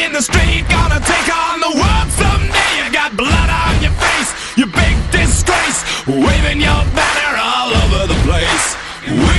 in the street, gonna take on the world someday. You got blood on your face, you big disgrace, waving your banner all over the place. We